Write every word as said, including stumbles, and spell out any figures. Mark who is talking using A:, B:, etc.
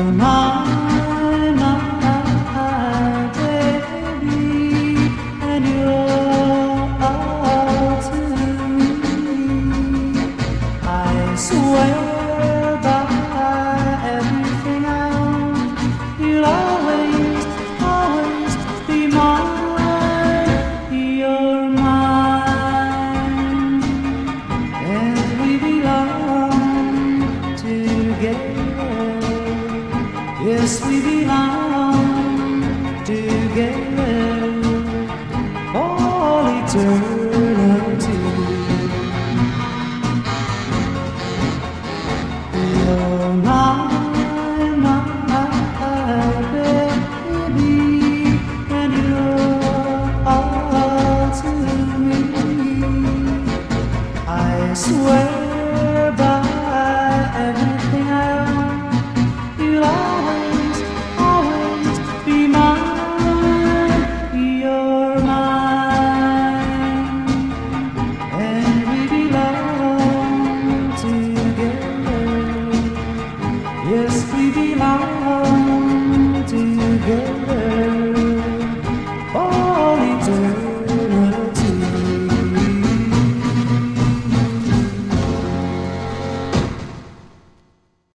A: mine, my baby, and you're all to me. I swear by everything I own, you'll always, always be mine. You're mine, and we belong together. Yes, we belong together for eternity. You're mine, my baby, and you're all to me. I swear by everything I own, you'll always, always be mine. You're mine, and we belong together. Yes, we belong together.